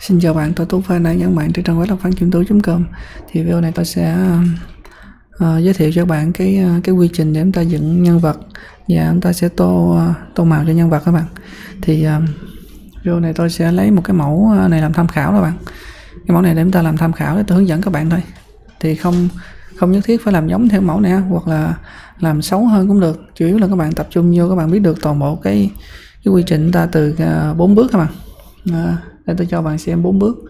Xin chào bạn, tôi Tú Phan đang dẫn bạn trên trang web lộc-phán.com. Thì video này tôi sẽ giới thiệu cho bạn cái quy trình để chúng ta dựng nhân vật và chúng ta sẽ tô màu cho nhân vật các bạn. Thì video này tôi sẽ lấy một cái mẫu này làm tham khảo đó bạn. Cái mẫu này để chúng ta làm tham khảo để tôi hướng dẫn các bạn thôi. Thì không nhất thiết phải làm giống theo mẫu này hoặc là làm xấu hơn cũng được. Chủ yếu là các bạn tập trung vô các bạn biết được toàn bộ cái quy trình chúng ta từ 4 bước các bạn. Để tôi cho bạn xem 4 bước.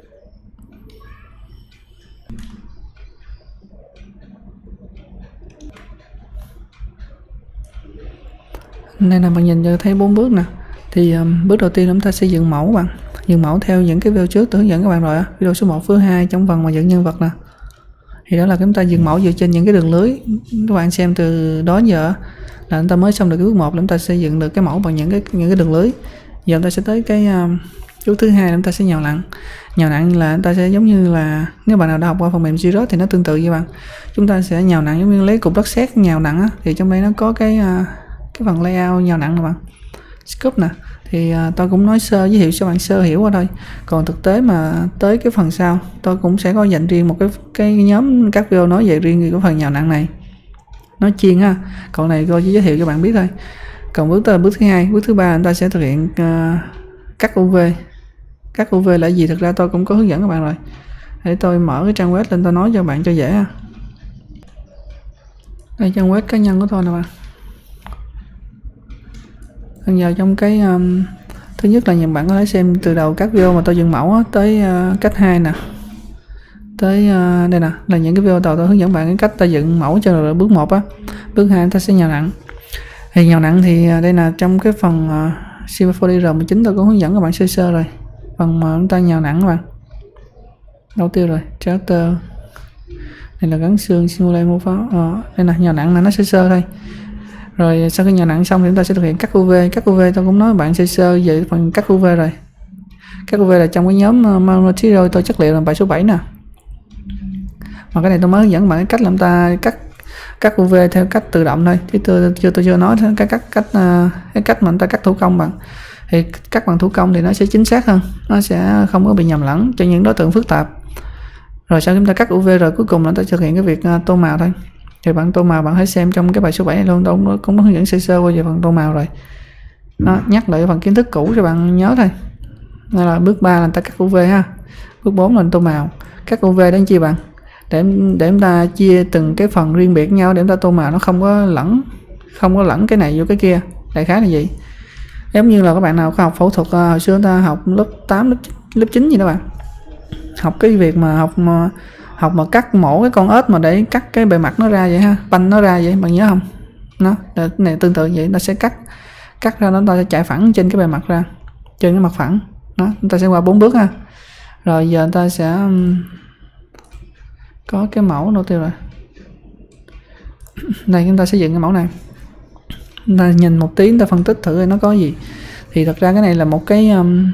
Đây là bạn nhìn cho thấy 4 bước nè. Thì bước đầu tiên chúng ta sẽ dựng mẫu bạn. Dựng mẫu theo những cái video trước tôi hướng dẫn các bạn rồi á. Video số 1, số 2 trong phần mà dựng nhân vật nè. Thì đó là chúng ta dựng mẫu dựa trên những cái đường lưới. Các bạn xem từ đó giờ là chúng ta mới xong được cái bước 1 là chúng ta sẽ dựng được cái mẫu bằng những cái đường lưới. Giờ chúng ta sẽ tới cái bước thứ hai là chúng ta sẽ nhào nặng. Nhào nặng là chúng ta sẽ giống như là nếu bạn nào đã học qua phần mềm Giro thì nó tương tự như bạn. Chúng ta sẽ nhào nặng giống như lấy cục đất sét nhào nặng á, thì trong đây nó có cái phần layout nhào nặng nè bạn. Scope nè. Thì tôi cũng nói sơ giới thiệu cho bạn sơ hiểu qua thôi. Còn thực tế mà tới cái phần sau tôi cũng sẽ có dành riêng một cái nhóm các video nói về riêng về cái phần nhào nặng này. Nói chuyên ha. Còn này tôi chỉ giới thiệu cho bạn biết thôi. Còn bước thứ hai, bước thứ ba chúng ta sẽ thực hiện cắt UV. Cắt UV là gì? Thực ra tôi cũng có hướng dẫn các bạn rồi. Để tôi mở cái trang web lên tôi nói cho bạn cho dễ ha. Đây trang web cá nhân của tôi nè bạn. Vào trong cái thứ nhất là những bạn có thể xem từ đầu các video mà tôi dựng mẫu á, tới cách 2 nè. Tới đây nè là những cái video đầu tôi hướng dẫn bạn cái cách ta dựng mẫu cho rồi bước 1 á. Bước 2 ta sẽ nhào nặng. Thì nhào nặng thì đây là trong cái phần Cinema 4D R19 tôi có hướng dẫn các bạn sơ rồi. Phần mà chúng ta nhào nặng các bạn. Đâu tiêu rồi, character. Đây là gắn xương simulate mô pháo. Đây là nhào nặng là nó sơ thôi. Rồi sau khi nhào nặng xong thì chúng ta sẽ thực hiện cắt UV. Cắt UV tôi cũng nói bạn sơ về phần cắt UV rồi. Cắt UV là trong cái nhóm material tôi chất liệu làm bài số 7 nè. Mà cái này tôi mới hướng dẫn bạn cái cách làm ta cắt UV theo cách tự động thôi, chứ tôi chưa nói cái cách mà chúng ta cắt thủ công bạn. Thì cắt bằng thủ công thì nó sẽ chính xác hơn, nó sẽ không có bị nhầm lẫn cho những đối tượng phức tạp. Rồi sau khi chúng ta cắt UV rồi cuối cùng là ta thực hiện cái việc tô màu thôi. Thì bạn tô màu bạn hãy xem trong cái bài số 7 này luôn, tôi cũng có hướng dẫn sơ qua về phần tô màu rồi. Nó nhắc lại phần kiến thức cũ cho bạn nhớ thôi. Đây là bước 3 là ta cắt UV ha. Bước 4 là tô màu. Cắt UV đến chi bạn? Để chúng ta chia từng cái phần riêng biệt nhau để chúng ta tô màu nó không có lẫn cái này vô cái kia. Đại khái là gì? Giống như là các bạn nào có học phẫu thuật hồi xưa ta học lớp 8, lớp 9 gì đó bạn. Học cái việc mà học mà cắt mổ cái con ếch mà để cắt cái bề mặt nó ra vậy ha, banh nó ra vậy, bạn nhớ không? Nó này tương tự vậy, ta sẽ cắt ra nó, ta sẽ chạy phẳng trên cái bề mặt ra, trên cái mặt phẳng. Đó, chúng ta sẽ qua 4 bước ha. Rồi giờ ta sẽ có cái mẫu đầu tiên rồi. Đây chúng ta sẽ dựng cái mẫu này. Chúng ta nhìn một tí, chúng ta phân tích thử nó có gì. Thì thật ra cái này là một cái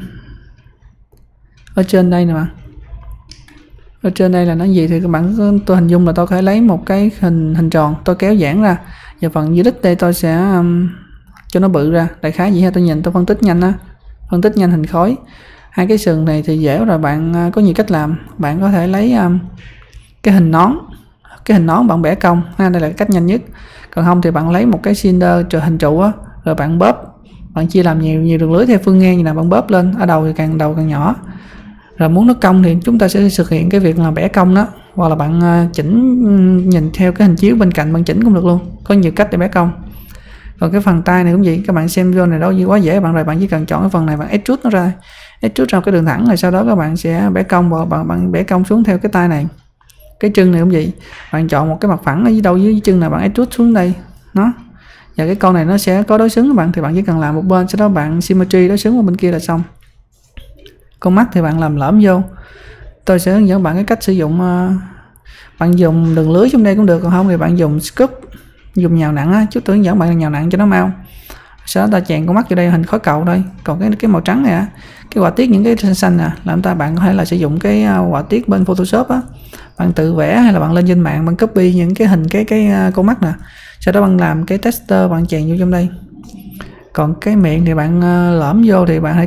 ở trên đây nè bạn. Ở trên đây là nó gì thì các bạn tôi hình dung là tôi có thể lấy một cái hình tròn, tôi kéo giãn ra. Và phần dưới đích đây tôi sẽ cho nó bự ra. Đại khái gì ha, tôi nhìn tôi phân tích nhanh á. Phân tích nhanh hình khối. Hai cái sừng này thì dễ rồi, bạn có nhiều cách làm. Bạn có thể lấy cái hình nón bạn bẻ cong ha, đây là cách nhanh nhất. Còn không thì bạn lấy một cái cylinder hình trụ á, rồi bạn bóp, bạn chia làm nhiều đường lưới theo phương ngang như là bạn bóp lên, ở đầu thì càng nhỏ. Rồi muốn nó cong thì chúng ta sẽ thực hiện cái việc là bẻ cong đó, hoặc là bạn chỉnh nhìn theo cái hình chiếu bên cạnh bạn chỉnh cũng được luôn, có nhiều cách để bẻ cong. Còn cái phần tay này cũng vậy, các bạn xem video này đâu quá dễ bạn rồi, bạn chỉ cần chọn cái phần này bạn extrude nó ra, extrude ra cái đường thẳng, rồi sau đó các bạn sẽ bẻ cong và bạn bẻ cong xuống theo cái tay này. Cái chân này cũng vậy, bạn chọn một cái mặt phẳng ở dưới chân này bạn extrude xuống đây nó. Và cái con này nó sẽ có đối xứng các bạn, thì bạn chỉ cần làm một bên, sau đó bạn symmetry đối xứng vào bên kia là xong. Con mắt thì bạn làm lõm vô. Tôi sẽ hướng dẫn bạn cái cách sử dụng. Bạn dùng đường lưới trong đây cũng được, còn không thì bạn dùng scope, dùng nhào nặng á. Chút tôi hướng dẫn bạn là nhào nặng cho nó mau. Sau đó ta chèn con mắt vô đây hình khối cầu thôi. Còn cái màu trắng này á, cái họa tiết những cái xanh nè, làm bạn có thể là sử dụng cái họa tiết bên Photoshop á. Bạn tự vẽ hay là bạn lên trên mạng bạn copy những cái hình cái con mắt nè. Sau đó bạn làm cái texture bạn chèn vô trong đây. Còn cái miệng thì bạn lõm vô thì bạn hãy cắt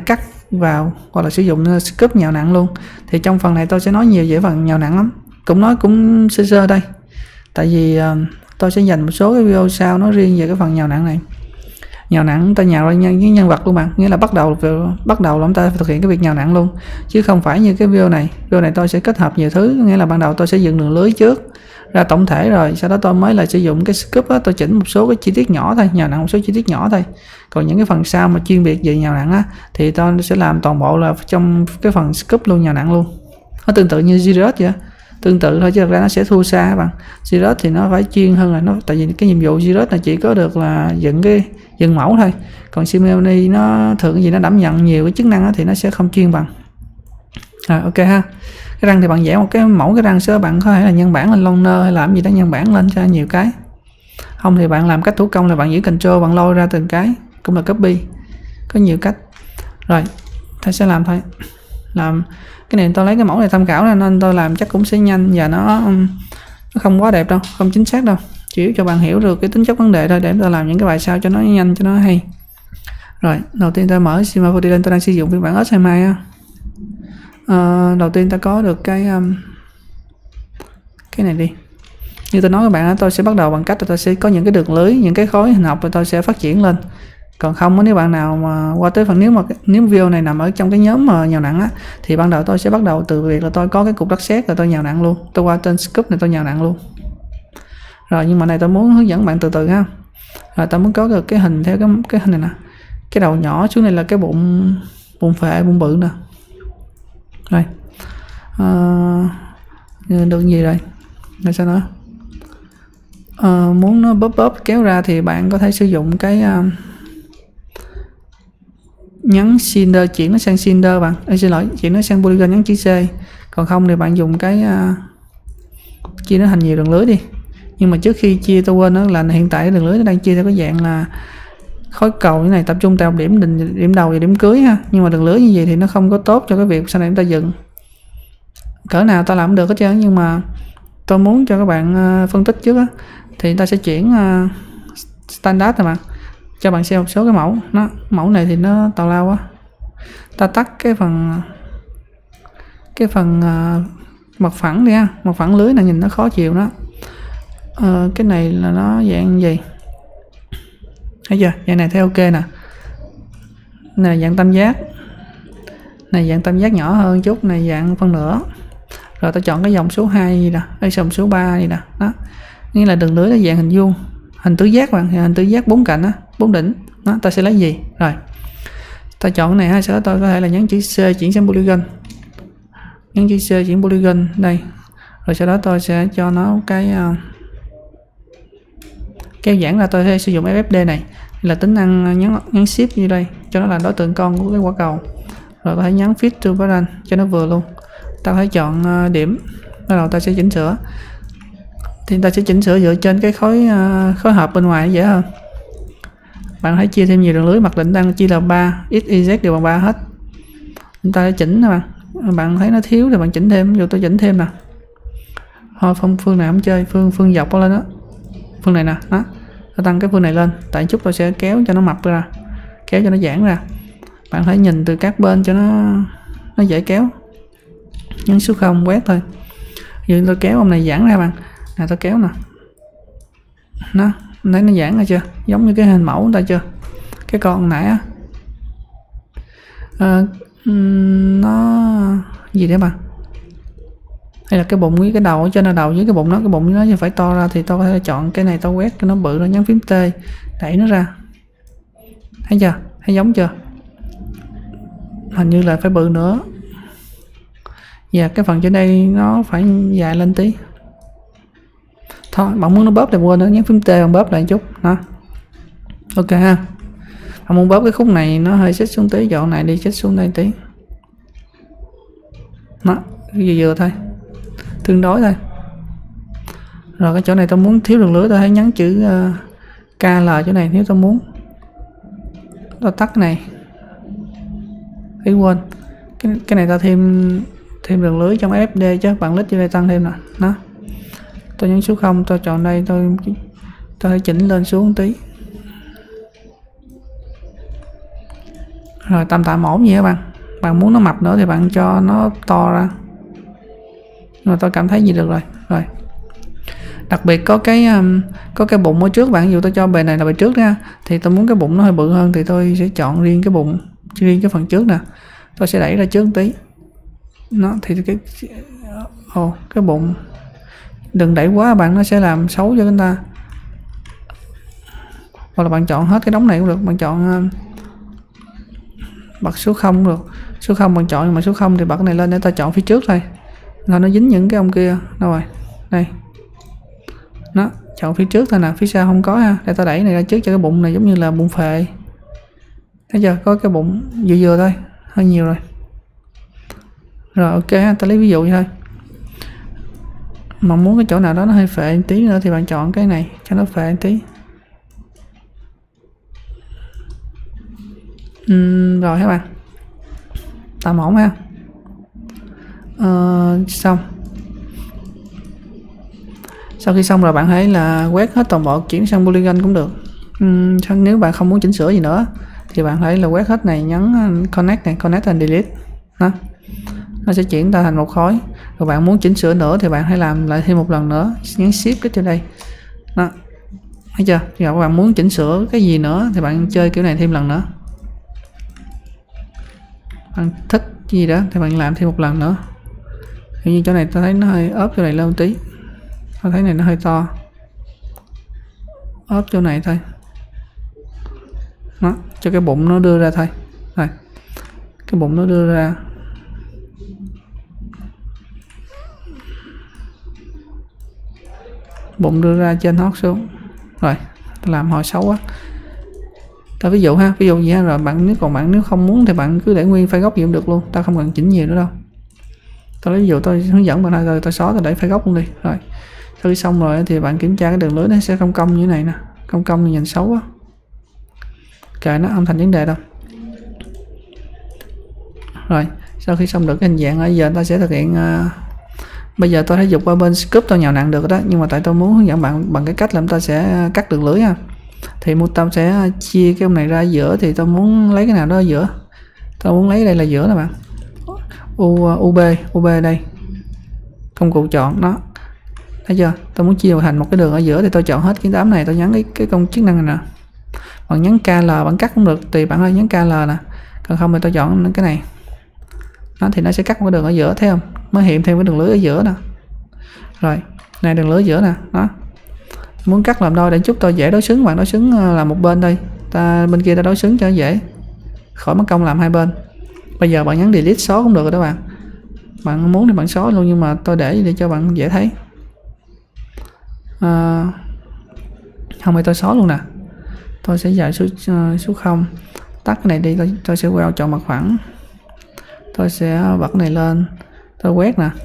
vào, hoặc là sử dụng scoop nhào nặng luôn. Thì trong phần này tôi sẽ nói nhiều về phần nhào nặng lắm, cũng sơ sơ đây, tại vì tôi sẽ dành một số cái video sau nói riêng về cái phần nhào nặng này. Nhào nặng ta nhào ra những nhân vật luôn bạn, nghĩa là bắt đầu là chúng ta phải thực hiện cái việc nhào nặng luôn, chứ không phải như cái video này tôi sẽ kết hợp nhiều thứ, nghĩa là ban đầu tôi sẽ dựng đường lưới trước ra tổng thể, rồi sau đó tôi mới là sử dụng cái scoop á, tôi chỉnh một số cái chi tiết nhỏ thôi, nhào nặng một số chi tiết nhỏ thôi. Còn những cái phần sau mà chuyên biệt về nhào nặng á thì tôi sẽ làm toàn bộ là trong cái phần scoop luôn, nhào nặng luôn. Nó tương tự như Zirot vậy, tương tự thôi chứ thật ra nó sẽ thua xa bằng Zirot, thì nó phải chuyên hơn là tại vì cái nhiệm vụ Zirot là chỉ có được là dựng mẫu thôi, còn Simony nó thường gì nó đảm nhận nhiều cái chức năng đó, thì nó sẽ không chuyên bằng. Ok ha. Cái răng thì bạn vẽ một cái mẫu cái răng sơ, bạn có thể là nhân bản lên loner hay làm gì đó nhân bản lên cho nhiều cái. Không thì bạn làm cách thủ công là bạn giữ Ctrl, bạn lôi ra từng cái, cũng là copy, có nhiều cách. Rồi ta sẽ làm thôi. Làm cái này tôi lấy cái mẫu này tham khảo nên tôi làm chắc cũng sẽ nhanh, và nó không quá đẹp đâu, không chính xác đâu, chỉ cho bạn hiểu được cái tính chất vấn đề thôi, để tôi làm những cái bài sau cho nó nhanh, cho nó hay. Rồi đầu tiên tôi mở Cinema 4D lên, tôi đang sử dụng phiên bản S22 á. Đầu tiên ta có được cái này đi. Như tôi nói các bạn, tôi sẽ bắt đầu bằng cách là tôi sẽ có những cái đường lưới, những cái khối hình học, và tôi sẽ phát triển lên. Còn không, nếu bạn nào mà qua tới phần, nếu video này nằm ở trong cái nhóm mà nhào nặng á, thì ban đầu tôi sẽ bắt đầu từ việc là tôi có cái cục đất sét, rồi tôi nhào nặng luôn, tôi qua tên scoop này tôi nhào nặng luôn. Rồi nhưng mà này tôi muốn hướng dẫn bạn từ từ ha. Rồi tôi muốn có được cái hình theo cái hình này nè, cái đầu nhỏ xuống này là cái bụng bụng bự nè. Rồi được gì rồi sao nữa. Muốn nó bóp kéo ra thì bạn có thể sử dụng cái nhấn Cinder, chuyển nó sang Cinder bạn. Xin lỗi, chuyển nó sang Polygon, nhấn chữ C. Còn không thì bạn dùng cái chia nó thành nhiều đường lưới đi. Nhưng mà trước khi chia tôi quên đó là hiện tại đường lưới nó đang chia theo cái dạng là khối cầu như này, tập trung tạo điểm đầu và điểm cưới ha. Nhưng mà đường lưới như vậy thì nó không có tốt cho cái việc sau này chúng ta dựng. Cỡ nào ta làm được hết trơn, nhưng mà tôi muốn cho các bạn phân tích trước á, thì ta sẽ chuyển standard rồi bạn, cho bạn xem một số cái mẫu này thì nó tào lao quá. Ta tắt cái phần mặt phẳng đi ha, mặt phẳng lưới này nhìn nó khó chịu đó. Cái này là nó dạng gì, thấy chưa, dạng này thấy ok nè. Này là dạng tam giác, này dạng tam giác nhỏ hơn chút, này dạng phân nửa. Rồi ta chọn cái dòng số 2 gì nè, đây dòng số 3 gì nè, đó. Nghĩa là đường lưới nó dạng hình vuông, hình tứ giác bạn, hình tứ giác 4 cạnh á, 4 đỉnh. Đó, ta sẽ lấy gì? Rồi. Ta chọn cái này ha, sau đó tôi có thể là nhấn chữ C chuyển sang Polygon. Nhấn chữ C chuyển Polygon đây. Rồi sau đó tôi sẽ cho nó cái kéo giãn ra, tôi sẽ sử dụng FFD này là tính năng nhấn shift như đây cho nó là đối tượng con của cái quả cầu. Rồi có thể nhấn fit to parent cho nó vừa luôn. Ta có thể chọn điểm, bắt đầu ta sẽ chỉnh sửa. Thì ta sẽ chỉnh sửa dựa trên cái khối hợp bên ngoài dễ hơn. Bạn hãy chia thêm nhiều đường lưới, mặc định đang chia là 3, x, y, z đều bằng 3 hết. Chúng ta sẽ chỉnh nè bạn thấy nó thiếu thì bạn chỉnh thêm, dù tôi chỉnh thêm nè. Thôi phương này không chơi, phương dọc lên đó. Phương này nè, đó. Tôi tăng cái phương này lên, tại chút tôi sẽ kéo cho nó mập ra, kéo cho nó giãn ra. Bạn hãy nhìn từ các bên cho nó dễ kéo. Nhấn số 0 quét thôi. Giờ tôi kéo ông này giãn ra bạn. Nè tôi kéo nè. Nó thấy nó giãn ra chưa? Giống như cái hình mẫu của ta chưa? Cái con nãy á. Nó gì đấy bạn? Hay là cái bụng với cái đầu ở trên là đầu với cái bụng nó phải to ra, thì tôi có thể chọn cái này, tôi quét cho nó bự, nó nhấn phím T đẩy nó ra. Thấy chưa? Thấy giống chưa? Hình như là phải bự nữa. Và cái phần trên đây nó phải dài lên tí. Thôi bạn muốn nó bóp thì quên nữa, nhấn phím T bạn bóp lại một chút đó. Ok ha. Bạn muốn bóp cái khúc này nó hơi xích xuống tí, chọn này đi, xích xuống đây tí. Đó, vừa thôi, tương đối thôi. Rồi cái chỗ này tôi muốn thiếu đường lưới, tôi hãy nhấn chữ KL chỗ này nếu tôi muốn. Tôi tắt cái này. Ý quên. Cái này ta thêm đường lưới trong FD chứ, bạn lít cho đây tăng thêm nè. Đó. Tôi nhấn số 0, tôi chọn đây, tôi hãy chỉnh lên xuống tí. Rồi tạm ổn vậy các bạn. Bạn muốn nó mập nữa thì bạn cho nó to ra, nhưng mà tôi cảm thấy gì được rồi. Đặc biệt có cái bụng ở trước bạn, dù tôi cho bề này là bề trước nha, thì tôi muốn cái bụng nó hơi bự hơn thì tôi sẽ chọn riêng cái bụng, riêng cái phần trước nè, tôi sẽ đẩy ra trước một tí. Nó thì cái bụng đừng đẩy quá bạn, nó sẽ làm xấu cho người ta. Hoặc là bạn chọn hết cái đống này cũng được, bạn chọn bật số 0 được, số 0 bạn chọn, nhưng mà số 0 thì bật cái này lên để ta chọn phía trước thôi, rồi nó dính những cái ông kia đâu rồi, đây nó chọn phía trước thôi nè, phía sau không có ha, để ta đẩy này ra trước cho cái bụng này giống như là bụng phệ, thấy chưa, có cái bụng vừa vừa thôi, hơi nhiều rồi. Rồi ok, ta lấy ví dụ vậy thôi. Mà muốn cái chỗ nào đó nó hơi phệ một tí nữa thì bạn chọn cái này cho nó phệ một tí. Rồi các bạn, tạm ổn ha. Xong. Sau khi xong rồi bạn hãy là quét hết toàn bộ, chuyển sang polygon cũng được. Nếu bạn không muốn chỉnh sửa gì nữa thì bạn hãy là quét hết này, nhấn connect này, connect and delete đó. Nó sẽ chuyển ta thành một khối. Rồi bạn muốn chỉnh sửa nữa thì bạn hãy làm lại thêm một lần nữa, nhấn shift đến trên đây đó, thấy chưa? Giờ các bạn muốn chỉnh sửa cái gì nữa thì bạn chơi kiểu này thêm lần nữa, bạn thích gì đó thì bạn làm thêm một lần nữa. Hình như chỗ này tôi thấy nó hơi ốp chỗ này lên một tí, tôi thấy này nó hơi to, ốp chỗ này thôi đó, cho cái bụng nó đưa ra thôi. Rồi cái bụng nó đưa ra, bụng đưa ra trên hót xuống. Rồi làm hồi xấu quá, ta ví dụ ha, ví dụ gì ha. Rồi bạn nếu không muốn thì bạn cứ để nguyên file gốc gì cũng được luôn, ta không cần chỉnh nhiều nữa đâu. Tôi lấy ví dụ tôi hướng dẫn bạn thôi, rồi tôi xóa, tôi để file gốc luôn đi. Rồi sau khi xong rồi thì bạn kiểm tra cái đường lưới nó sẽ cong cong như thế này nè, cong cong thì nhìn xấu quá, kệ nó, không thành vấn đề đâu. Rồi sau khi xong được cái hình dạng, ở giờ ta sẽ thực hiện bây giờ tôi thấy dục qua bên scoop tôi nhào nặng được đó, nhưng mà tại tôi muốn hướng dẫn bạn bằng cái cách làm ta sẽ cắt đường lưới ha. Thì tâm sẽ chia cái ông này ra giữa, thì tôi muốn lấy cái nào đó ở giữa, tôi muốn lấy đây là giữa nè bạn, UB đây, công cụ chọn nó, thấy chưa? Tôi muốn chia thành một cái đường ở giữa thì tôi chọn hết cái đám này, tôi nhấn cái công chức năng này nè, bạn nhấn KL bạn cắt cũng được, tùy bạn ơi, nhấn KL nè, còn không thì tôi chọn cái này nó, thì nó sẽ cắt một cái đường ở giữa, thấy không, mới hiện thêm cái đường lưới ở giữa nè. Rồi này đường lưới giữa nè đó, muốn cắt làm đôi để chút tôi dễ đối xứng, bạn đối xứng là một bên đây, bên kia ta đối xứng cho dễ, khỏi mất công làm hai bên. Bây giờ bạn nhấn delete xóa cũng được rồi đó bạn, bạn muốn thì bạn xóa luôn, nhưng mà tôi để cho bạn dễ thấy. Không thì tôi xóa luôn nè, tôi sẽ dời số 0, tắt cái này đi, tôi sẽ vào chọn mặt phẳng, tôi sẽ bật cái này lên, tôi quét nè,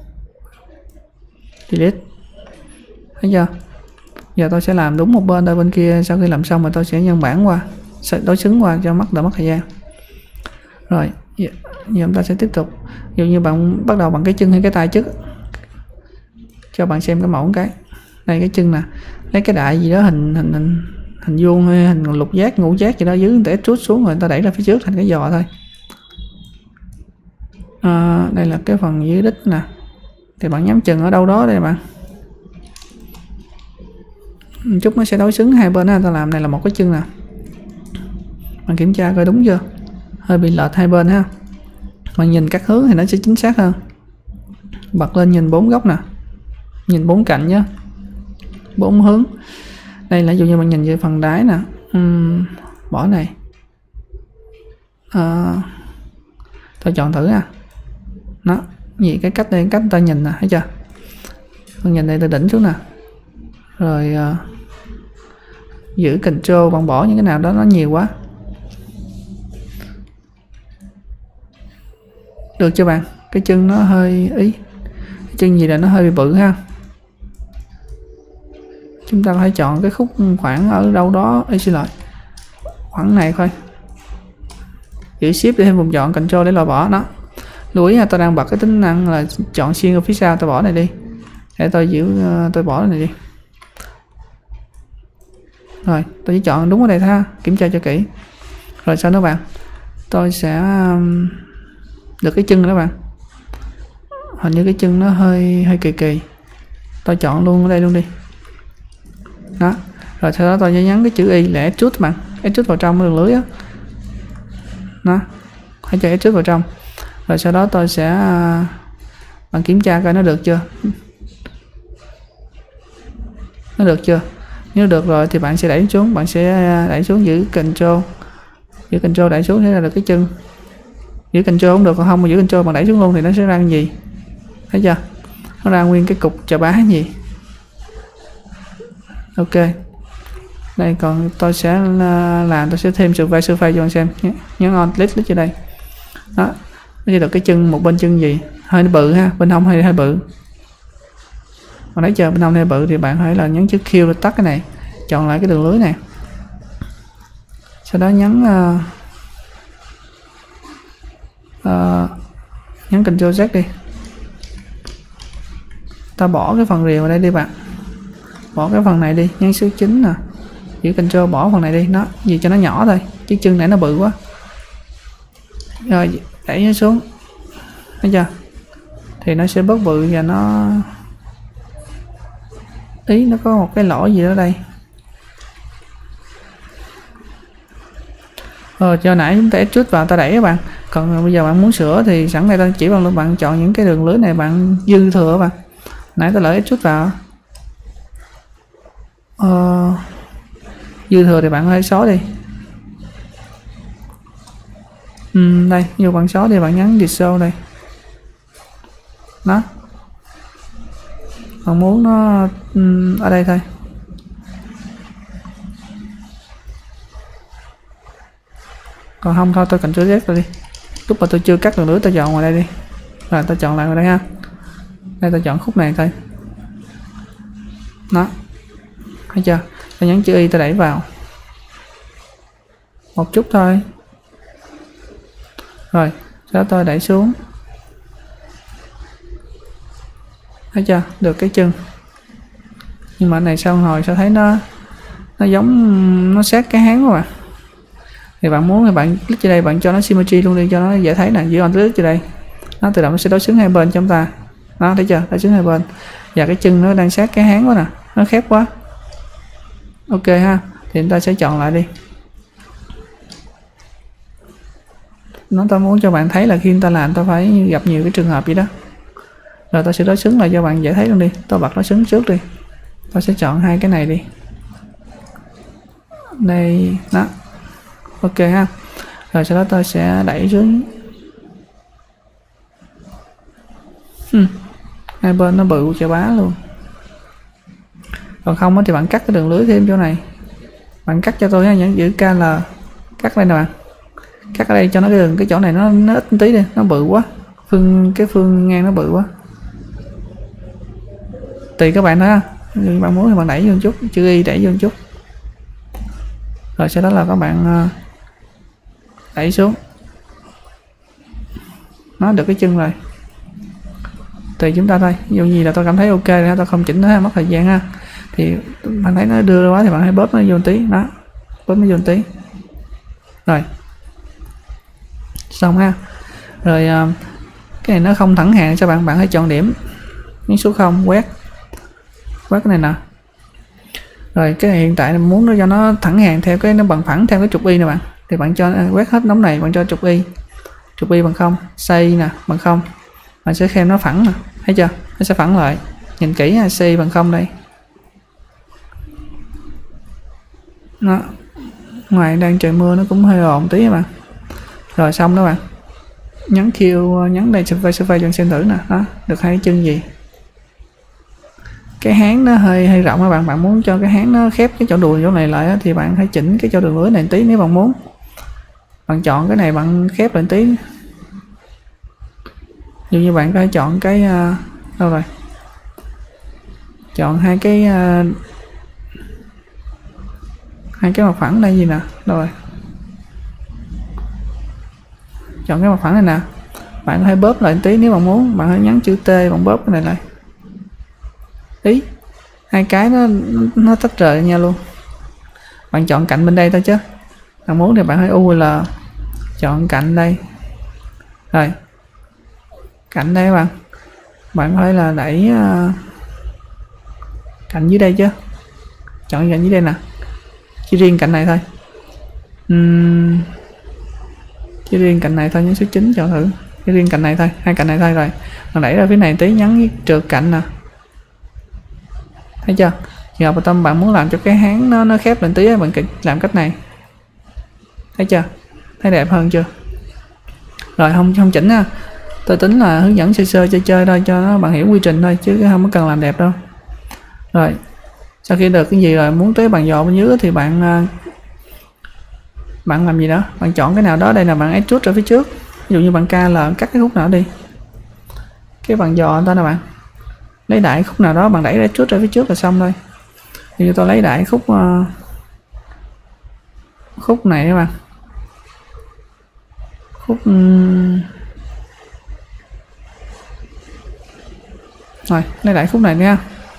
delete, thấy chưa? Giờ tôi sẽ làm đúng một bên đây, bên kia sau khi làm xong rồi tôi sẽ nhân bản qua, đối xứng qua cho đỡ mất thời gian. Rồi giờ chúng ta sẽ tiếp tục, ví dụ như bạn bắt đầu bằng cái chân hay cái tay trước, cho bạn xem cái mẫu cái đây, cái chân nè, lấy cái đại gì đó hình vuông hay hình lục giác, ngũ giác gì đó dưới để trút xuống, rồi ta đẩy ra phía trước thành cái giò thôi. Đây là cái phần dưới đít nè, thì bạn nhắm chừng ở đâu đó đây bạn, chút nó sẽ đối xứng hai bên đó. Ta làm này là một cái chân nè, bạn kiểm tra coi đúng chưa, hơi bị lệch hai bên ha, bạn nhìn các hướng thì nó sẽ chính xác hơn. Bật lên nhìn 4 góc nè, nhìn 4 cạnh nhé, 4 hướng. Đây là ví dụ như bạn nhìn về phần đáy nè, bỏ này, tôi chọn thử ha, nó gì cái cách đây, cách ta nhìn nè, thấy chưa, bạn nhìn đây từ đỉnh xuống nè, rồi giữ control, bạn bỏ những cái nào đó nó nhiều quá, được chưa bạn? Cái chân nó hơi ý, cái chân gì là nó hơi bị bự ha, chúng ta phải chọn cái khúc khoảng ở đâu đó, xin lỗi, khoảng này thôi, giữ shift để thêm vùng chọn, control để loại bỏ nó. Lưu ý là tôi đang bật cái tính năng là chọn xuyên ở phía sau, tôi bỏ này đi để tôi giữ, tôi bỏ cái này đi. Rồi tôi chỉ chọn đúng ở đây ha, kiểm tra cho kỹ. Rồi sau đó bạn, tôi sẽ được cái chân nữa các bạn. Hình như cái chân nó hơi kỳ kỳ. Tôi chọn luôn ở đây luôn đi. Đó. Rồi sau đó tôi sẽ nhấn cái chữ Y để extrude bạn, extrude vào trong đường lưới á. Đó. Hãy cho extrude vào trong. Rồi sau đó tôi sẽ bạn kiểm tra coi nó được chưa. Nó được chưa? Nếu được rồi thì bạn sẽ đẩy xuống, bạn sẽ đẩy xuống giữ Ctrl đẩy xuống sẽ ra được cái chân. Giữ Ctrl không được, còn không mà giữ Ctrl bạn đẩy xuống luôn thì nó sẽ ra cái gì? Thấy chưa? Nó ra nguyên cái cục chà bá gì. Ok. Đây còn tôi sẽ tôi sẽ thêm surface cho bạn xem nhé. Nhấn on click cho đây. Đó. Nó sẽ được cái chân, một bên chân gì? Hơi bự ha, bên hông hơi bự. Còn lấy chờ bên hông hơi bự thì bạn phải là nhấn chữ Q để tắt cái này, chọn lại cái đường lưới này. Sau đó nhấn Ctrl Z đi. Ta bỏ cái phần rìa vào đây đi bạn. Bỏ cái phần này đi, nhấn số 9 nè. Giữ Ctrl bỏ phần này đi, nó gì cho nó nhỏ thôi, chứ chân này nó bự quá. Rồi đẩy nó xuống. Thấy chưa? Thì nó sẽ bớt bự và nó nó có một cái lỗ gì đó đây. Cho nãy chúng ta extrude vào ta đẩy các bạn. Còn bây giờ bạn muốn sửa thì sẵn đây ta chỉ bằng luôn, bạn chọn những cái đường lưới này bạn dư thừa bạn. Nãy ta lỡ extrude vào. Dư thừa thì bạn hơi xóa đi. Đây, như bạn xóa thì bạn nhấn Dissolve đây. Đó. Bạn muốn nó ở đây thôi. Còn không thôi tôi Ctrl Z rồi đi. Lúc mà tôi chưa cắt đường lưới tôi chọn ngoài đây đi. Rồi tôi chọn lại ngoài đây ha. Đây tôi chọn khúc này thôi. Đó. Thấy chưa? Tôi nhấn chữ Y tôi đẩy vào. Một chút thôi. Rồi, sau đó tôi đẩy xuống. Thấy chưa? Được cái chân. Nhưng mà này sau hồi sao thấy nó giống, nó sát cái háng quá. Thì bạn muốn thì bạn click trên đây, bạn cho nó symmetry luôn đi cho nó dễ thấy nè, giữ on click trên đây. Nó tự động nó sẽ đối xứng hai bên cho chúng ta. Đó, thấy chưa? Đối xứng hai bên. Và cái chân nó đang sát cái háng quá nè, nó khép quá. Ok ha. Thì chúng ta sẽ chọn lại đi. Tôi muốn cho bạn thấy là khi chúng ta làm tôi phải gặp nhiều cái trường hợp vậy đó. Rồi tôi sẽ đối xứng lại cho bạn dễ thấy luôn đi. Tôi bật đối xứng trước đi. Tôi sẽ chọn hai cái này đi. Đây, đó. Ok ha. Rồi sau đó tôi sẽ đẩy xuống. Hai bên nó bự chà bá luôn. Còn không thì bạn cắt cái đường lưới thêm chỗ này. Bạn cắt cho tôi ha, nhấn giữ KL. Cắt đây nè bạn. Cắt ở đây cho nó cái chỗ này nó ít tí đi, nó bự quá. Cái phương ngang nó bự quá. Tùy các bạn thôi ha. Bạn muốn thì bạn đẩy vô một chút, chữ Y đẩy vô một chút. Rồi sau đó là các bạn đẩy xuống. Nó được cái chân rồi. Tùy chúng ta thôi. Ví dụ như là tôi cảm thấy ok rồi, tôi không chỉnh nó mất thời gian ha. Thì bạn thấy nó đưa ra quá thì bạn hãy bóp nó vô một tí. Đó. Bóp nó vô một tí. Rồi. Xong ha. Rồi cái này nó không thẳng hàng cho bạn hãy chọn điểm. Nhấn số 0 quét cái này nè. Rồi cái này hiện tại mình muốn nó cho nó thẳng hàng theo cái nó bằng phẳng theo cái trục Y nè bạn. Thì bạn cho quét hết nóng này, bạn cho trục Y bằng 0, xây nè bằng 0. Bạn sẽ khen nó phẳng nè, thấy chưa? Nó sẽ phẳng lại. Nhìn kỹ ha, xây bằng 0 đây. Đó. Ngoài đang trời mưa nó cũng hơi ồn tí các bạn. Rồi xong đó bạn. Nhấn Q, nhấn đây survey cho xem thử nè. Đó, được hai cái chân gì. Cái háng nó hơi rộng các bạn. Bạn muốn cho cái háng nó khép cái chỗ đùi chỗ này lại thì bạn hãy chỉnh cái chỗ đường lưới này tí nếu bạn muốn. Bạn chọn cái này bạn khép lại tí. Như bạn có thể chọn cái đâu rồi? Chọn hai cái mặt phẳng đây gì nè, đâu rồi? Chọn cái mặt phẳng này nè. Bạn có thể bóp lại tí nếu bạn muốn, bạn hãy nhấn chữ T bạn bóp cái này lại. Ý, hai cái nó tách rời nhau luôn. Bạn chọn cạnh bên đây thôi chứ. Bạn muốn thì bạn hãy UL chọn cạnh đây. Rồi, cạnh đây các bạn. Bạn phải là đẩy cạnh dưới đây chứ. Chọn cạnh dưới đây nè. Chỉ riêng cạnh này thôi. Chỉ riêng cạnh này thôi, nhấn số 9 chọn thử. Chỉ riêng cạnh này thôi, hai cạnh này thôi rồi. Bạn đẩy ra phía này tí, nhấn trượt cạnh nè. Thấy chưa? Giờ tâm bạn muốn làm cho cái háng nó khép lên tí, bạn làm cách này. Thấy chưa? Thấy đẹp hơn chưa? Rồi không chỉnh ha. Tôi tính là hướng dẫn sơ chơi thôi cho nó bạn hiểu quy trình thôi chứ không có cần làm đẹp đâu. Rồi sau khi được cái gì rồi muốn tới bàn dò bên dưới thì bạn làm gì đó, bạn chọn cái nào đó. Đây là bạn extrude ra phía trước, ví dụ như bạn KL cắt cái khúc nào đi, cái bàn dò ta nè, bạn lấy đại khúc nào đó bạn đẩy ra extrude ra phía trước là xong thôi. Ví dụ tôi lấy đại khúc này các bạn, khúc rồi lấy đại khúc này nha,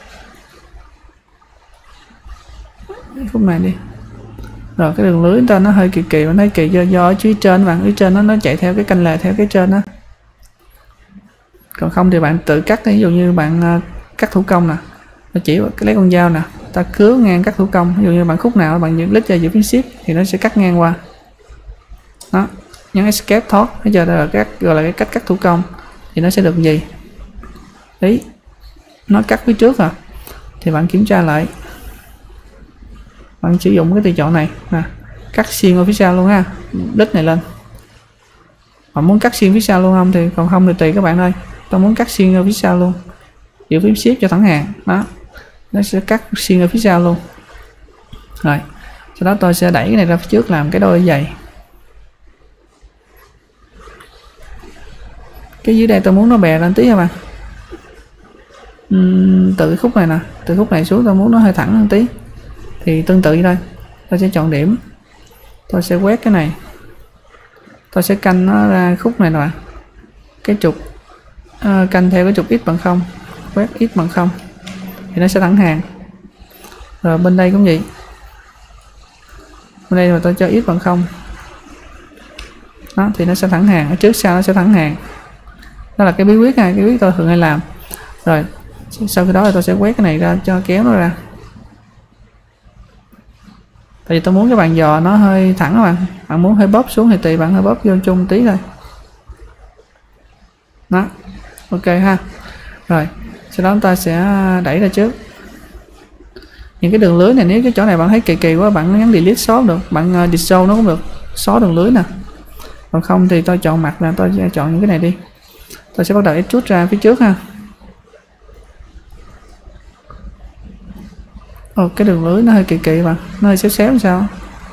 khúc này đi. Rồi cái đường lưới ta nó hơi kỳ, bạn thấy kỳ do ở phía trên bạn, phía trên nó chạy theo cái canh lề theo cái trên đó. Còn không thì bạn tự cắt, ví dụ như bạn cắt thủ công nè, nó chỉ lấy con dao nè, ta cứa ngang cắt thủ công. Ví dụ như bạn khúc nào bạn click vào giữa phím shift thì nó sẽ cắt ngang qua. Đó, nhấn escape thoát. Bây giờ đây là gọi là cái cách cắt thủ công thì nó sẽ được gì? Ý, nó cắt phía trước à, thì bạn kiểm tra lại. Bạn sử dụng cái tùy chọn này nè, cắt xuyên ở phía sau luôn ha, đít này lên. Bạn muốn cắt xuyên phía sau luôn không thì còn không thì tùy các bạn ơi. Tôi muốn cắt xuyên ở phía sau luôn, giữ phím shift cho thẳng hàng đó, nó sẽ cắt xuyên ở phía sau luôn. Rồi sau đó tôi sẽ đẩy cái này ra phía trước làm cái đôi giày. Cái dưới đây tôi muốn nó bè lên tí các bạn. Từ cái khúc này nè, từ khúc này xuống tôi muốn nó hơi thẳng hơn tí thì tương tự như đây, tôi sẽ chọn điểm, tôi sẽ quét cái này, tôi sẽ canh nó ra khúc này nè, cái trục canh theo cái trục x bằng 0, quét x bằng 0 thì nó sẽ thẳng hàng. Rồi bên đây cũng vậy, bên đây mà tôi cho x bằng 0 đó thì nó sẽ thẳng hàng, ở trước sau nó sẽ thẳng hàng. Đó là cái bí quyết này, cái bí quyết tôi thường hay làm. Rồi sau khi đó thì tôi sẽ quét cái này ra cho kéo nó ra. Tại vì tôi muốn cái bàn dò nó hơi thẳng các bạn. Bạn muốn hơi bóp xuống thì tùy bạn, hơi bóp vô chung tí thôi. Đó, ok ha. Rồi sau đó chúng ta sẽ đẩy ra trước. Những cái đường lưới này nếu cái chỗ này bạn thấy kỳ quá, bạn nhấn delete xóa được, bạn dissolve nó cũng được, xóa đường lưới nè. Còn không thì tôi chọn mặt là tôi chọn những cái này đi. Tôi sẽ bắt đầu extrude ra phía trước ha. Cái đường lưới nó hơi kỳ bạn, nó hơi xéo sao,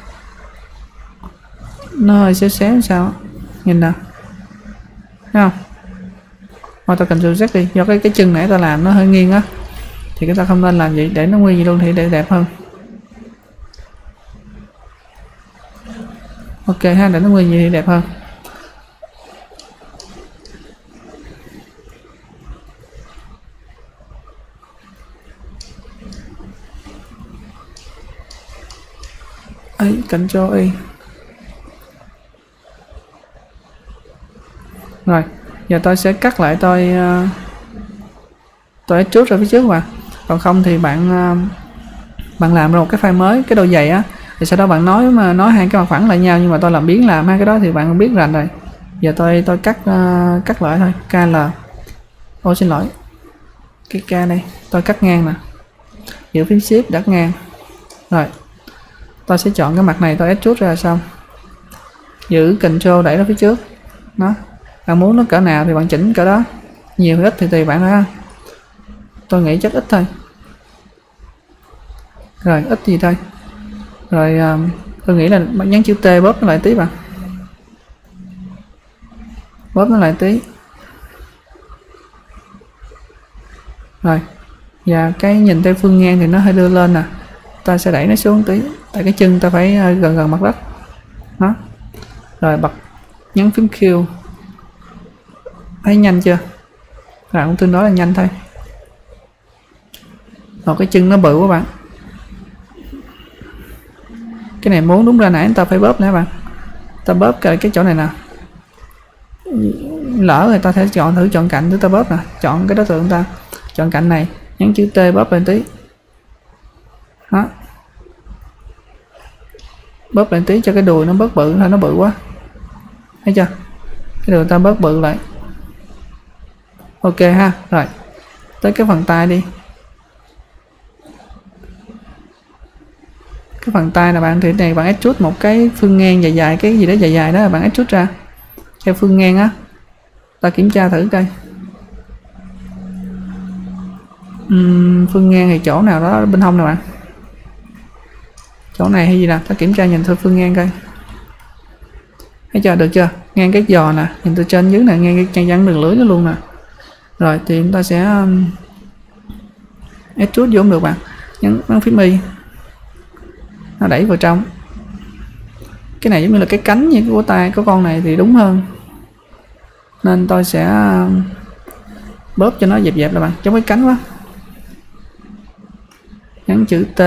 nó hơi xéo sao, nhìn nè, thấy không? Thôi ta Ctrl Z đi, do cái chân nãy ta làm nó hơi nghiêng á, thì chúng ta không nên làm vậy, để nó nguyên gì luôn thì để đẹp hơn. Ok ha, để nó nguyên gì thì đẹp hơn. Ctrl Y. Rồi giờ tôi sẽ cắt lại, tôi extrude ra phía trước mà. Còn không thì bạn làm ra một cái file mới, cái đôi giày á, thì sau đó bạn nói hai cái mặt phẳng lại nhau, nhưng mà tôi làm biến làm hai cái đó thì bạn biết rành rồi. Giờ tôi cắt lại thôi, KL. Xin lỗi, cái K này tôi cắt ngang nè, giữ phím shift đặt ngang. Rồi tôi sẽ chọn cái mặt này, tôi extrude ra xong, giữ Ctrl đẩy ra phía trước. Đó, bạn muốn nó cỡ nào thì bạn chỉnh cỡ đó, nhiều ít thì tùy bạn ha. Tôi nghĩ chắc ít thôi. Rồi ít gì thôi. Rồi tôi nghĩ là nhấn chữ T bóp nó lại tí bạn, bóp nó lại tí. Rồi và cái nhìn theo phương ngang thì nó hơi đưa lên nè, ta sẽ đẩy nó xuống tí, tại cái chân ta phải gần mặt đất. Đó, rồi bật nhấn phím Q, thấy nhanh chưa? Rồi cũng tương đối là nhanh thôi. Rồi cái chân nó bự quá bạn, cái này muốn đúng ra nãy ta phải bóp nữa bạn, ta bóp cái chỗ này nè, lỡ người ta thể thử chọn cạnh chúng ta bóp nè, chọn cái đối tượng ta, chọn cạnh này, nhấn chữ T bóp lên tí đó, bóp lên tí cho cái đùi nó bớt bự, thôi nó bự quá, thấy chưa, cái đùi ta bớt bự lại. Ok ha. Rồi tới cái phần tay đi. Cái phần tay là bạn thì này bạn extrude một cái phương ngang dài dài, cái gì đó dài dài đó là bạn extrude ra theo phương ngang á. Ta kiểm tra thử coi. Phương ngang thì chỗ nào đó bên hông nè bạn, chỗ này hay gì nè, ta kiểm tra nhìn thôi phương ngang coi, thấy chưa, được chưa, ngang cái giò nè, nhìn từ trên dưới nè, ngang cái trang răng đường lưới nó luôn nè. Rồi thì chúng ta sẽ extrude vô cũng được bạn, nhấn phím Y nó đẩy vào trong. Cái này giống như là cái cánh như của tay của con này thì đúng hơn, nên tôi sẽ bóp cho nó dẹp dẹp là bạn, giống cái cánh quá. Nhấn chữ T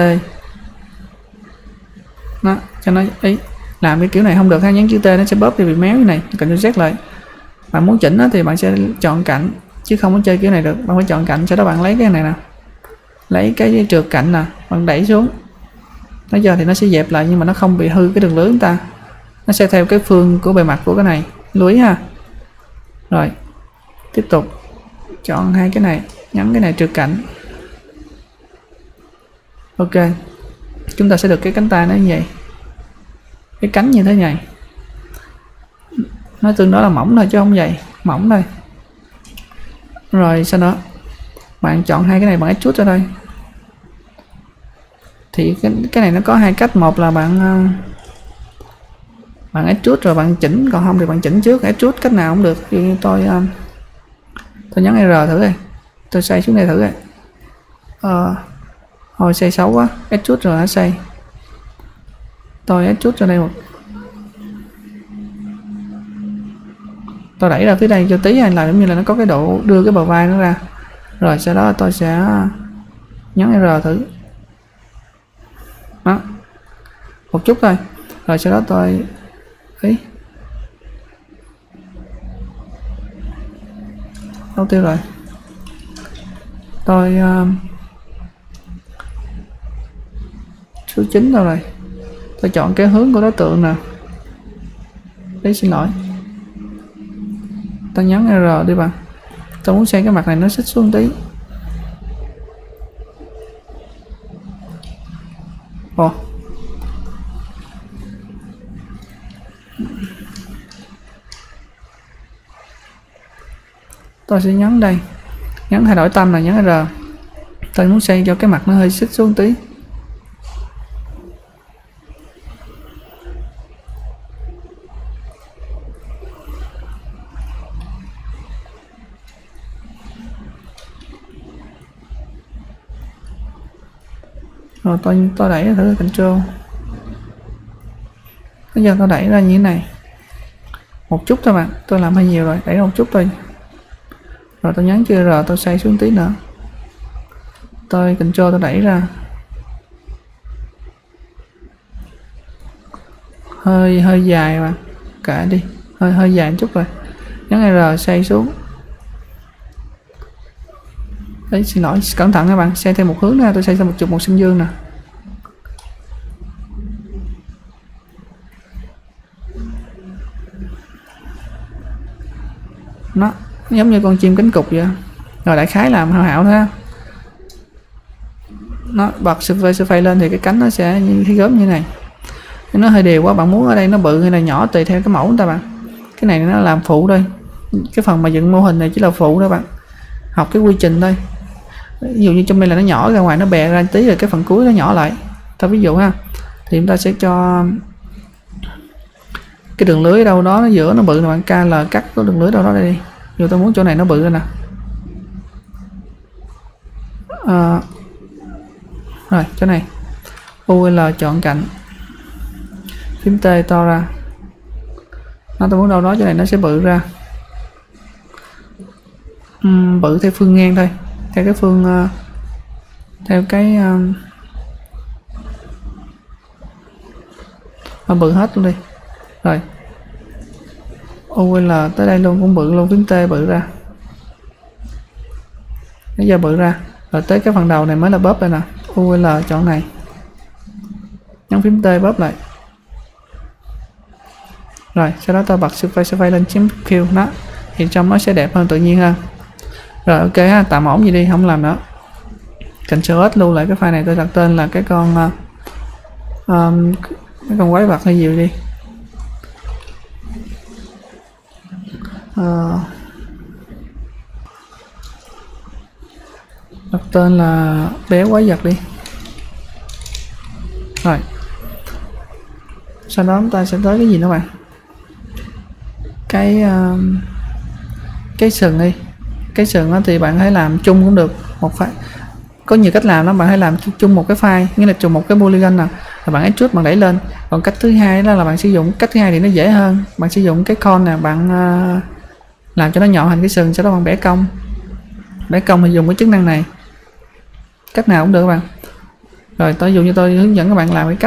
đó, cho nó ý. Làm cái kiểu này không được ha, nhấn chữ T nó sẽ bóp thì bị méo như này, cần cho Z lại. Bạn muốn chỉnh đó thì bạn sẽ chọn cạnh, chứ không có chơi kiểu này được, bạn phải chọn cạnh. Sau đó bạn lấy cái này nè, lấy cái trượt cạnh nè, bạn đẩy xuống, nói giờ thì nó sẽ dẹp lại nhưng mà nó không bị hư cái đường lưới chúng ta, nó sẽ theo cái phương của bề mặt của cái này, lưới ha. Rồi tiếp tục chọn hai cái này, nhấn cái này trượt cạnh. Ok, chúng ta sẽ được cái cánh tay nó như vậy, cái cánh như thế này, nó tương đối là mỏng thôi chứ không dày, mỏng thôi. Rồi sau đó bạn chọn hai cái này, bạn extrude ra đây. Thì cái này nó có hai cách, một là bạn extrude rồi bạn chỉnh, còn không thì bạn chỉnh trước. Extrude cách nào cũng được, ví dụ như tôi nhấn R thử đây, tôi xoay xuống đây thử đây. Thôi xoay xấu quá, extrude rồi hả, xoay. Tôi extrude ra đây một, tôi đẩy ra phía đây cho tí, hay là giống như là nó có cái độ đưa cái bờ vai nó ra. Rồi sau đó tôi sẽ nhấn R thử đó, một chút thôi. Rồi sau đó tôi ý đâu tiêu rồi, tôi số 9 đâu rồi, tôi chọn cái hướng của đối tượng nè. Đấy, xin lỗi, tôi nhấn R đi bạn, tôi muốn xem cái mặt này nó xích xuống tí. Ồ, tôi sẽ nhấn đây, nhấn thay đổi tâm là nhấn R, tôi muốn xây cho cái mặt nó hơi xích xuống tí. Rồi tôi đẩy thử Ctrl. Bây giờ tôi đẩy ra như thế này, một chút thôi bạn, tôi làm hơi nhiều rồi, đẩy ra một chút thôi. Rồi tôi nhấn chữ R, tôi xoay xuống tí nữa, tôi Ctrl tôi đẩy ra, hơi dài mà kệ đi, hơi dài một chút rồi, nhấn R xoay xuống. Đấy, xin lỗi, cẩn thận các bạn, xoay thêm một hướng nữa, tôi xoay thêm một xanh dương nè. Nó giống như con chim cánh cụt vậy. Rồi đại khái làm hảo hảo thôi. Nó bật sơ phây lên thì cái cánh nó sẽ như cái gớm như này. Nó hơi đều quá, bạn muốn ở đây nó bự hay là nhỏ tùy theo cái mẫu của ta bạn. Cái này nó làm phụ thôi, cái phần mà dựng mô hình này chỉ là phụ thôi bạn, học cái quy trình thôi. Ví dụ như trong đây là nó nhỏ ra ngoài, nó bè ra tí rồi cái phần cuối nó nhỏ lại. Ta ví dụ ha, thì chúng ta sẽ cho cái đường lưới đâu đó nó giữa nó bự, là bạn KL cắt cái đường lưới đâu đó đây đi. Dù tôi muốn chỗ này nó bự ra nè. Rồi chỗ này UL chọn cạnh, phím T to ra. Tôi muốn đâu đó chỗ này nó sẽ bự ra, bự theo phương ngang thôi, theo cái phương theo cái bự hết luôn đi. Rồi UL tới đây luôn, cũng bự luôn, phím T bự ra. Bây giờ bự ra. Rồi tới cái phần đầu này mới là bóp đây nè. UL chọn này. Nhấn phím T bóp lại. Rồi, sau đó ta bật surface lên chấm Q nó. Thì trong nó sẽ đẹp hơn, tự nhiên hơn. Rồi ok ha, tạm ổn gì đi, không làm nữa. Ctrl S lưu lại cái file này, tôi đặt tên là cái con quái vật hay gì đi. Đặt tên là bé quái vật đi. Rồi. Sau đó chúng ta sẽ tới cái gì nữa bạn? Cái sừng đi. Cái sừng đó thì bạn hãy làm chung cũng được. Có nhiều cách làm đó, bạn hãy làm chung một cái file, nghĩa là chung một cái polygon nào, là bạn extrude bạn đẩy lên. Còn cách thứ hai đó là bạn sử dụng cách thứ hai thì nó dễ hơn, bạn sử dụng cái con nè, bạn làm cho nó nhỏ thành cái sừng, sau đó bạn bẻ cong. Bẻ cong thì dùng cái chức năng này, cách nào cũng được các bạn. Rồi tôi dụ như tôi hướng dẫn các bạn làm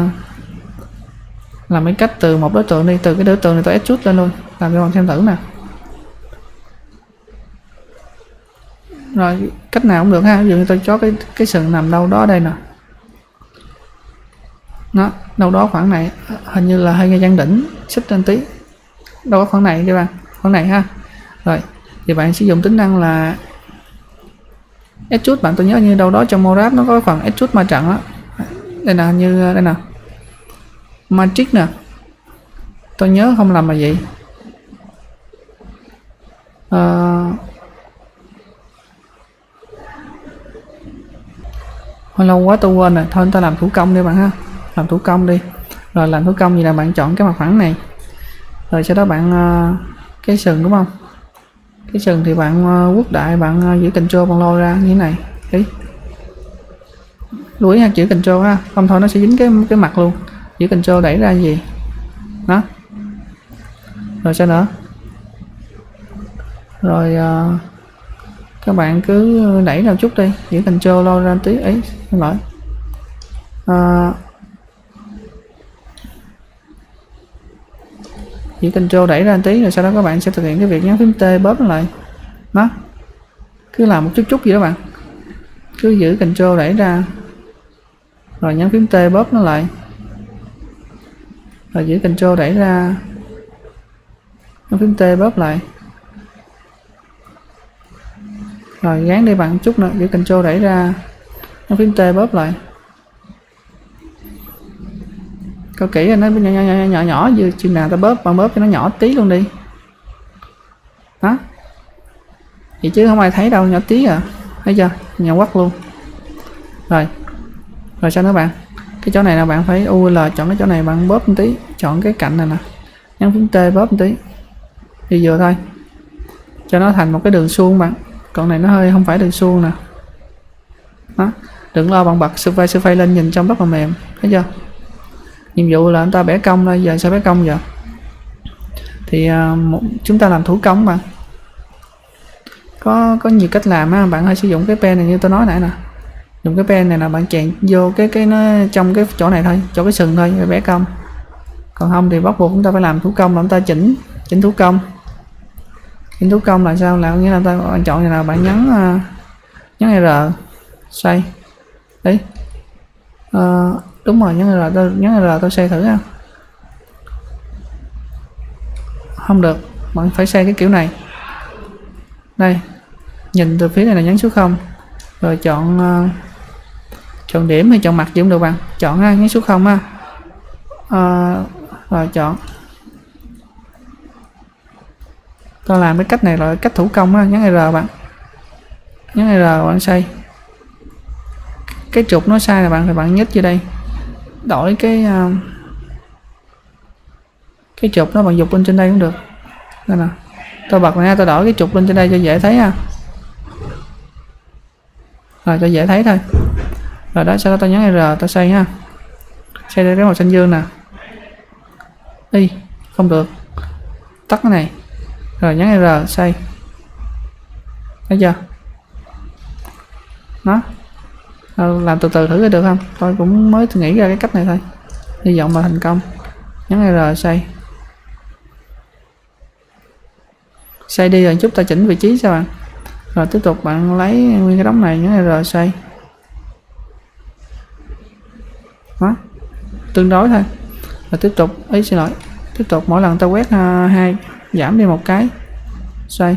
cái cách từ một đối tượng đi, từ cái đối tượng này tôi extrude lên luôn, làm cho bạn xem thử nè. Rồi cách nào cũng được ha, ví dụ như tôi cho cái sừng nằm đâu đó đây nè, nó đâu đó khoảng này, hình như là hơi ngay gian đỉnh, xích lên tí, đâu có khoảng này các bạn, khoảng này ha. Rồi thì bạn sử dụng tính năng là extrude, bạn tôi nhớ như đâu đó trong Morab nó có phần extrude ma trận đó, đây nè, như đây nè, Matrix nè, tôi nhớ không làm là gì. Hồi lâu quá tôi quên rồi, thôi ta làm thủ công đi bạn ha, làm thủ công đi. Rồi làm thủ công gì là bạn chọn cái mặt phẳng này, rồi sau đó bạn cái sừng đúng không, cái sừng thì bạn quốc đại, bạn giữ Ctrl bạn lôi ra như thế này đi, lưu ý ha, giữ Ctrl ha, không thôi nó sẽ dính cái mặt luôn, giữ Ctrl đẩy ra gì đó. Rồi sau nữa rồi các bạn cứ đẩy ra chút đi, giữ Ctrl lôi ra tí ấy, xin lỗi. Giữ Ctrl đẩy ra tí, rồi sau đó các bạn sẽ thực hiện cái việc nhấn phím T bóp nó lại. Đó. Cứ làm một chút gì đó bạn. Cứ giữ Ctrl đẩy ra. Rồi nhấn phím T bóp nó lại. Rồi giữ Ctrl đẩy ra. Nhấn phím T bóp lại. Rồi gán đi bạn chút nữa, giữ Ctrl đẩy ra. Nhấn phím T bóp lại. Coi kỹ là nó nhỏ như chừng nào ta bóp, bạn bóp cho nó nhỏ tí luôn đi. Đó. Vậy chứ không ai thấy đâu, nhỏ tí à. Thấy chưa? Nhỏ quắc luôn. Rồi. Rồi sao nữa bạn? Cái chỗ này là bạn phải UL, chọn cái chỗ này bạn bóp một tí, chọn cái cạnh này nè. Nhấn phím T bóp một tí. Thì vừa thôi. Cho nó thành một cái đường suông bạn. Còn này nó hơi không phải đường suông nè. Đó. Đừng lo, bạn bật surface lên nhìn trông rất là mềm. Thấy chưa? Nhiệm vụ là chúng ta bẻ cong thôi, giờ sao bẻ cong giờ? Thì chúng ta làm thủ công mà. Có nhiều cách làm á, bạn hãy sử dụng cái pen này như tôi nói nãy nè. Dùng cái pen này là bạn chèn vô cái nó trong cái chỗ này thôi, chỗ cái sừng thôi để bẻ cong. Còn không thì bắt buộc chúng ta phải làm thủ công, là chúng ta chỉnh thủ công. Chỉnh thủ công là sao? Là nghĩa là bạn chọn này là bạn nhấn R xoay. Đấy. Đúng rồi, nhấn R tôi xoay thử ha. Không được, bạn phải xoay cái kiểu này. Đây, nhìn từ phía này là nhấn số 0. Rồi chọn điểm hay chọn mặt gì cũng được bạn. Chọn ha, nhấn số 0 ha. Rồi chọn. Tôi làm cái cách này là cách thủ công ha, nhấn R bạn. Nhấn R bạn xoay. Cái trục nó sai là bạn thì bạn nhích vô đây. Đổi cái trục nó bạn dục lên trên đây cũng được. Đây nè. Tôi bật này, tôi đổi cái trục lên trên đây cho dễ thấy ha. Rồi cho dễ thấy thôi. Rồi đó, sau đó tôi nhấn R tôi xoay ha. Xoay đây cái màu xanh dương nè. Đi, không được. Tắt cái này. Rồi nhấn R xoay. Thấy chưa? Đó. Làm từ từ thử coi được không? Tôi cũng mới nghĩ ra cái cách này thôi. Hy vọng mà thành công. Nhấn R xoay. Xoay đi rồi chút ta chỉnh vị trí cho bạn. Rồi tiếp tục bạn lấy nguyên cái đống này nhấn R xoay. Đó, tương đối thôi. Rồi tiếp tục, xin lỗi, tiếp tục mỗi lần ta quét 2, giảm đi một cái, xoay.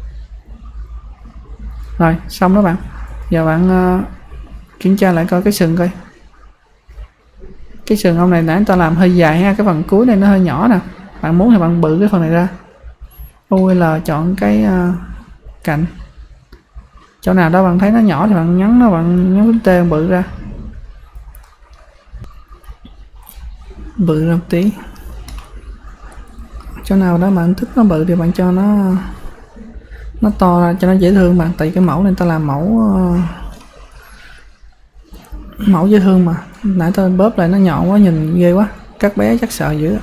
Rồi xong đó bạn. Giờ bạn kiểm tra lại coi cái sừng coi. Cái sừng ông này nãy ta làm hơi dài ha, cái phần cuối này nó hơi nhỏ nè. Bạn muốn thì bạn bự cái phần này ra. UL chọn cái cạnh. Chỗ nào đó bạn thấy nó nhỏ thì bạn nhấn nó, bạn nhấn phím T bạn bự ra. Bự ra một tí. Chỗ nào đó bạn thích nó bự thì bạn cho nó to ra cho nó dễ thương bạn. Tại cái mẫu này ta làm mẫu dễ thương mà. Nãy tôi bóp lại nó nhọn quá, nhìn ghê quá. Các bé chắc sợ dữ.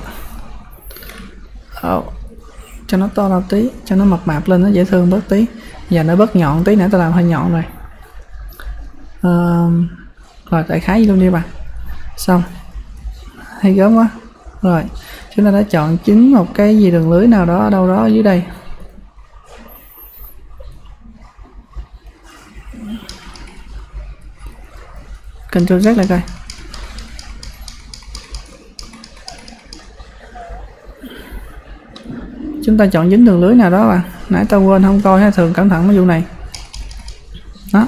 Cho nó to ra tí, cho nó mập mạp lên, nó dễ thương bớt tí. Giờ nó bớt nhọn tí, nãy tôi làm hơi nhọn rồi. Rồi đại khái gì luôn đi bạn. Xong. Hay gớm quá. Rồi chúng ta đã chọn chính một cái gì đường lưới nào đó ở đâu đó ở dưới đây. Ctrl Z lại coi. Chúng ta chọn dính đường lưới nào đó bạn. Nãy tao quên không coi ha, thường cẩn thận mấy vụ này. Đó.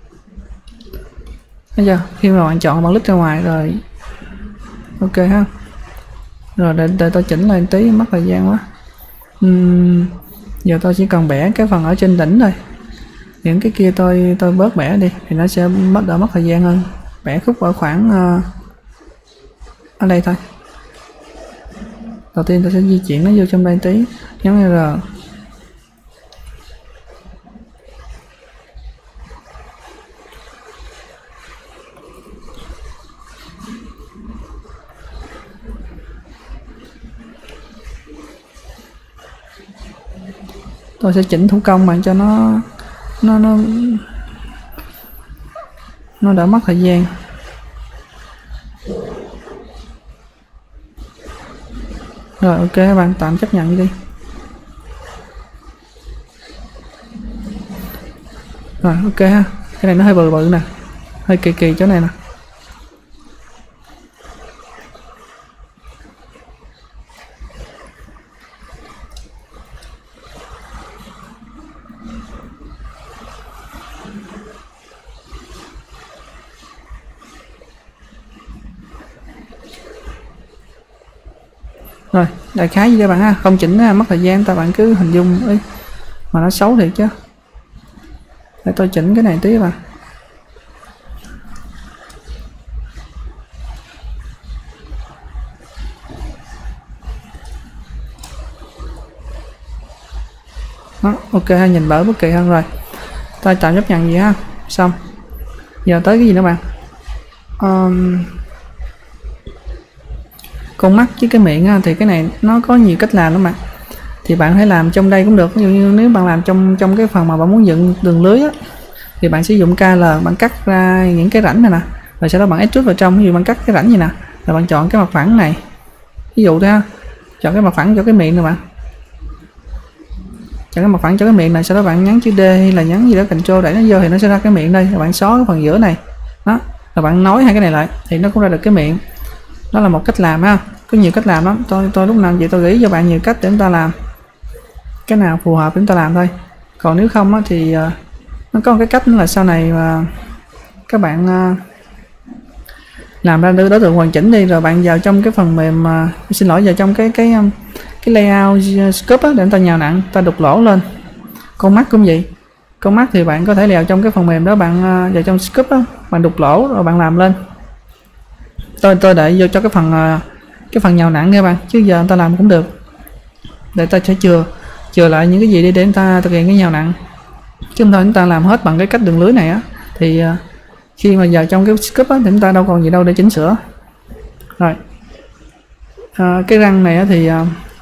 Thấy chưa? Khi mà bạn chọn bạn lít ra ngoài rồi. Ok ha. Rồi để tôi chỉnh lại tí, mất thời gian quá. Giờ tôi chỉ cần bẻ cái phần ở trên đỉnh thôi. Những cái kia tôi bớt bẻ đi thì nó sẽ đỡ mất thời gian hơn. Bẻ khúc ở khoảng ở đây thôi. Đầu tiên tôi sẽ di chuyển nó vô trong đây tí, nhấn R. Tôi sẽ chỉnh thủ công bạn cho nó đỡ mất thời gian. Rồi ok các bạn, tạm chấp nhận đi. Rồi ok ha. Cái này nó hơi bự bự nè, hơi kỳ chỗ này nè. Rồi, đại khái gì các bạn ha, không chỉnh mất thời gian, bạn cứ hình dung ấy. Mà nó xấu thiệt chứ. Để tôi chỉnh cái này tí bạn. Đó, ok ha, nhìn bở bất kỳ hơn rồi. Tôi tạm chấp nhận gì ha. Xong. Giờ tới cái gì nữa bạn? Con mắt với cái miệng á, thì cái này nó có nhiều cách làm lắm mà. Thì bạn hãy làm trong đây cũng được. Ví dụ như nếu bạn làm trong cái phần mà bạn muốn dựng đường lưới á, thì bạn sử dụng KL, bạn cắt ra những cái rãnh này nè, rồi sau đó bạn extrude vào trong. Ví dụ bạn cắt cái rãnh gì nè, rồi bạn chọn cái mặt phẳng này, ví dụ thế ha, chọn cái mặt phẳng cho cái miệng này bạn, chọn cái mặt phẳng cho cái miệng này, sau đó bạn nhấn chữ D hay là nhấn gì đó Ctrl đẩy nó vô thì nó sẽ ra cái miệng đây. Rồi bạn xóa cái phần giữa này đó, rồi bạn nối hai cái này lại thì nó cũng ra được cái miệng. Đó là một cách làm ha, có nhiều cách làm lắm. Tôi lúc nào vậy tôi gửi cho bạn nhiều cách để chúng ta làm, cái nào phù hợp để chúng ta làm thôi. Còn nếu không á, thì nó có một cái cách nữa là sau này mà các bạn làm ra đối tượng hoàn chỉnh đi, rồi bạn vào trong cái phần mềm xin lỗi, vào trong cái layout scope á, để chúng ta nhào nặng, ta đục lỗ lên. Con mắt cũng vậy, con mắt thì bạn có thể vào trong cái phần mềm đó, bạn vào trong scope á, bạn đục lỗ rồi bạn làm lên. Tôi để vô cho cái phần nhào nặng nha bạn, chứ giờ người ta làm cũng được. Để ta sẽ chừa lại những cái gì đi để người ta thực hiện cái nhào nặng. Chứ không thôi chúng ta làm hết bằng cái cách đường lưới này á, thì khi mà vào trong cái scope á, thì chúng ta đâu còn gì đâu để chỉnh sửa. Rồi cái răng này á, thì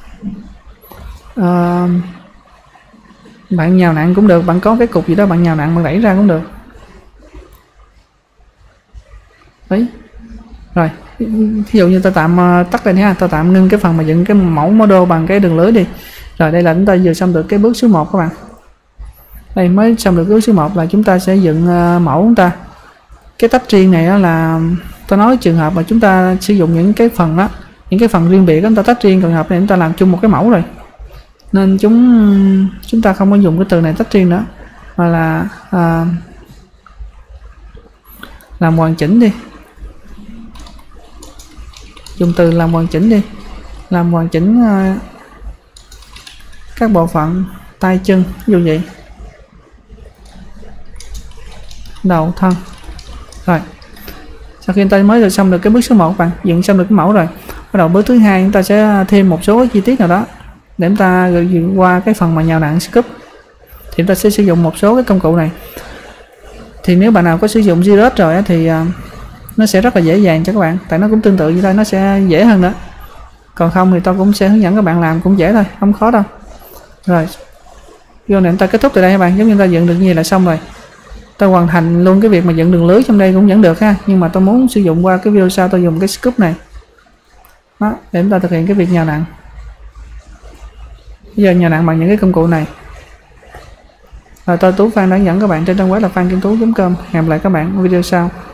bạn nhào nặng cũng được, bạn có cái cục gì đó bạn nhào nặng bạn đẩy ra cũng được. Đấy. Rồi ví dụ như tôi tạm tắt lên ha, tôi tạm ngưng cái phần mà dựng cái mẫu model bằng cái đường lưới đi. Rồi đây là chúng ta vừa xong được cái bước số 1 các bạn. Đây mới xong được bước số 1 là chúng ta sẽ dựng mẫu chúng ta. Cái tách riêng này đó là tôi nói trường hợp mà chúng ta sử dụng những cái phần đó, những cái phần riêng biệt đó, chúng ta tách riêng, trường hợp này chúng ta làm chung một cái mẫu rồi. Nên chúng ta không có dùng cái từ này tách riêng nữa, mà là làm hoàn chỉnh đi. Dùng từ làm hoàn chỉnh đi. Làm hoàn chỉnh các bộ phận tay chân, ví dụ vậy. Đầu thân. Rồi. Sau khi chúng ta mới xong được cái bước số 1 bạn, dựng xong được cái mẫu rồi. Bắt đầu bước thứ hai chúng ta sẽ thêm một số chi tiết nào đó để chúng ta dựng qua cái phần mà nhào nặn scoop. Thì chúng ta sẽ sử dụng một số cái công cụ này. Thì nếu bạn nào có sử dụng Xerox rồi thì nó sẽ rất là dễ dàng cho các bạn, tại nó cũng tương tự như đây, nó sẽ dễ hơn nữa. Còn không thì tôi cũng sẽ hướng dẫn các bạn làm cũng dễ thôi, không khó đâu. Rồi video này chúng ta kết thúc từ đây các bạn, giống như ta dựng được như vậy là xong rồi. Tôi hoàn thành luôn cái việc mà dựng đường lưới trong đây cũng vẫn được ha, nhưng mà tôi muốn sử dụng qua cái video sau tôi dùng cái scoop này đó, để chúng ta thực hiện cái việc nhào nặn. Bây giờ nhào nặn bằng những cái công cụ này. Rồi tôi Tú Phan đã dẫn các bạn trên trang web là phankinhtú.com. Hẹn gặp lại các bạn ở video sau.